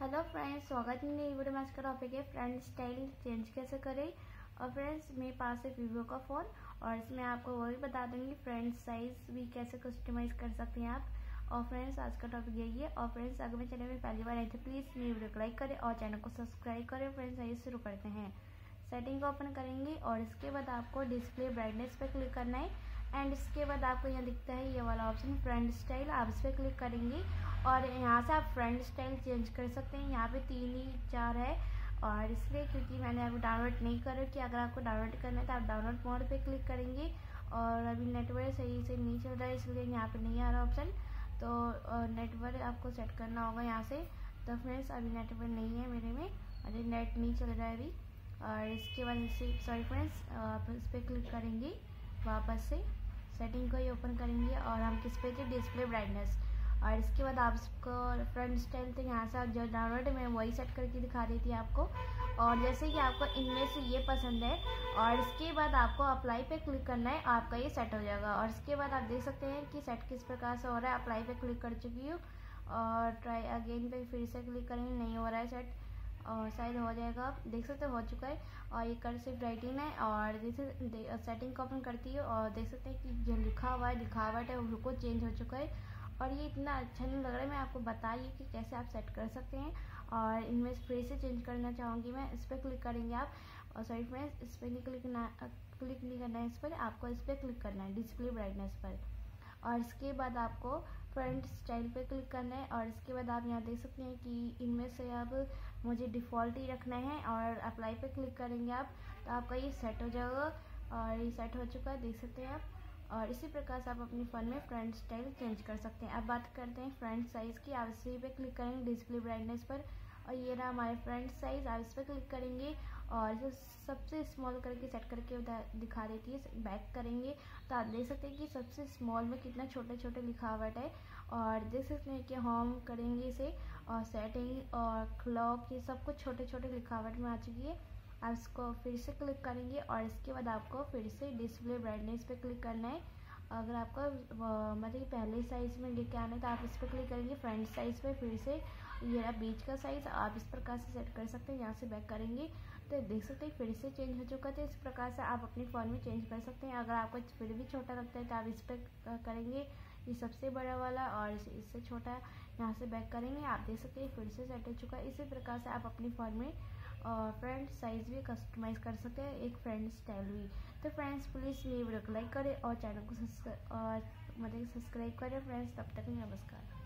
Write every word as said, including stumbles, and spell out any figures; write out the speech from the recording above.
Hello friends, स्वागत है नई वीडियो में। आज का टॉपिक है फ्रंट स्टाइल चेंज कैसे करें। और फ्रेंड्स, मेरे पास है वीवो का फ़ोन और इसमें आपको वो भी बता दूंगी फ्रंट साइज़ भी कैसे कस्टमाइज़ कर सकते हैं आप। और फ्रेंड्स, आज का टॉपिक यही है। और फ्रेंड्स, अगर मेरे चैनल में पहली बार आए तो प्लीज़ मेरी वीडियो को लाइक करें और चैनल को सब्सक्राइब करें। फ्रेंड्स, आइए शुरू करते हैं। सेटिंग को ओपन करेंगे और इसके बाद आपको डिस्प्ले ब्राइटनेस पर क्लिक करना है। एंड इसके बाद आपको यहाँ दिखता है ये वाला ऑप्शन फ्रंट स्टाइल, आप इस पर क्लिक करेंगे और यहाँ से आप फ्रंट स्टाइल चेंज कर सकते हैं। यहाँ पे तीन ही चार है और इसलिए क्योंकि मैंने अभी डाउनलोड नहीं करा कि अगर आपको डाउनलोड करना है तो आप डाउनलोड मोड पे क्लिक करेंगे। और अभी नेटवर्क सही से नहीं चल रहा है इसलिए यहाँ पे नहीं आ रहा ऑप्शन, तो नेटवर्क आपको सेट करना होगा यहाँ से। तो फ्रेंड्स, अभी नेटवर्क नहीं है मेरे में, अभी नेट नहीं चल रहा है अभी। और इसके बाद इसे सॉरी फ्रेंड्स, आप इस पर क्लिक करेंगे, वापस से सेटिंग को ही ओपन करेंगे और हम किस पे थे, डिस्प्ले ब्राइटनेस। और इसके बाद आप इसको फ्रंट स्टाइल थे यहाँ से आप जो डाउनलोड मैं वही सेट करके दिखा रही थी आपको। और जैसे कि आपको इनमें से ये पसंद है और इसके बाद आपको अप्लाई पे क्लिक करना है, आपका ये सेट हो जाएगा। और इसके बाद आप देख सकते हैं कि सेट किस प्रकार से हो रहा है। अप्लाई पे क्लिक कर चुकी हूँ और ट्राई अगेन पे फिर से क्लिक करेंगे, नहीं हो रहा है सेट और शायद हो जाएगा। आप देख सकते हो चुका है। और ये कर्सिव राइटिंग है और जैसे सेटिंग को ओपन करती है और देख सकते हैं कि जो लिखा हुआ है लिखावट है वो बिल्कुल चेंज हो चुका है। और ये इतना अच्छा नहीं लग रहा है। मैं आपको बताइए कि कैसे आप सेट कर सकते हैं। और इनमें फिर से चेंज करना चाहूँगी मैं, इस पर क्लिक करेंगे आप। और सॉरी फ्रेंड्स, इस पर नहीं क्लिक ना क्लिक नहीं करना है, इस पर आपको इस पर क्लिक करना है डिस्प्ले ब्राइटनेस पर। और इसके बाद आपको फ्रंट स्टाइल पे क्लिक करना है। और इसके बाद आप यहाँ देख सकते हैं कि इनमें से अब मुझे डिफ़ॉल्ट ही रखना है और अप्लाई पे क्लिक करेंगे आप, तो आपका ये सेट हो जाएगा। और ये सेट हो चुका है, देख सकते हैं आप। और इसी प्रकार से आप अपने फ़ोन में फ्रंट स्टाइल चेंज कर सकते हैं। अब बात करते हैं फ्रंट साइज़ की। आप इसी पे क्लिक करेंगे डिस्प्ले ब्राइटनेस पर और ये रहा हमारे फ्रंट साइज़। आप इस पर क्लिक करेंगे और इसे सबसे स्मॉल करके सेट करके दिखा देती है। बैक करेंगे तो आप देख सकते हैं कि सबसे स्मॉल में कितना छोटे छोटे लिखावट है। और देख सकते हैं कि होम करेंगे इसे और सेटिंग और क्लॉक, ये सब कुछ छोटे छोटे लिखावट में आ चुकी है। आप इसको फिर से क्लिक करेंगे और इसके बाद आपको फिर से डिस्प्ले ब्राइटनेस पे क्लिक करना है। अगर आपको मतलब पहले साइज़ में लेके आना है तो आप इस पर क्लिक करेंगे फ्रंट साइज़ पे, फिर से ये रहा बीच का साइज़। आप इस प्रकार से सेट कर सकते हैं। यहाँ से बैक करेंगे तो देख सकते हैं फिर से चेंज हो चुका था। इस प्रकार से आप अपने फ़ोन में चेंज कर सकते हैं। अगर आपको फिर भी छोटा लगता है तो आप इस पर करेंगे, ये सबसे बड़ा वाला, और इससे छोटा यहाँ से बैक करेंगे। आप देख सकते हैं फिर से सेट हो चुका है। इसी प्रकार से आप अपने फ़ोन में फ्रंट साइज़ भी कस्टमाइज़ कर सकते हैं, एक फ्रंट स्टाइल भी। तो फ्रेंड्स, प्लीज़ मेरी वीडियो को लाइक करें और चैनल को सब्सक्राइब और मतलब सब्सक्राइब करें फ्रेंड्स। तब तक नमस्कार।